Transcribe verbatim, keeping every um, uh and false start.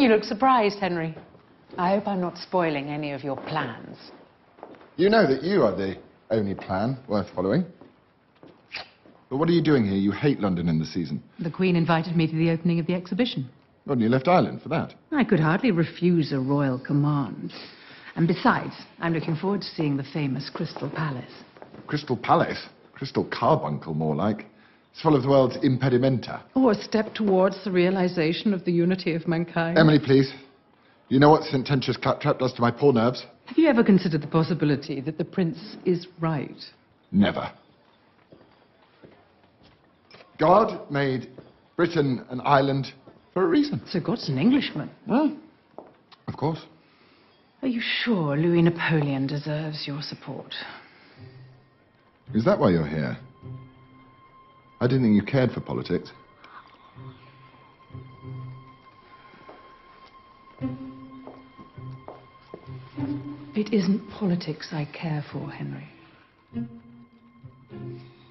You look surprised, Henry. I hope I'm not spoiling any of your plans. You know that you are the only plan worth following. But what are you doing here? You hate London in the season. The Queen invited me to the opening of the exhibition. Well, and you left Ireland for that. I could hardly refuse a royal command. And besides, I'm looking forward to seeing the famous Crystal Palace. Crystal Palace? Crystal Carbuncle, more like. It's full of the world's impedimenta. Or a step towards the realization of the unity of mankind. Emily, please. You know what sententious claptrap does to my poor nerves? Have you ever considered the possibility that the prince is right? Never. God made Britain an island for a reason. So God's an Englishman. Well, of course. Are you sure Louis Napoleon deserves your support? Is that why you're here? I didn't think you cared for politics. It isn't politics I care for, Henry.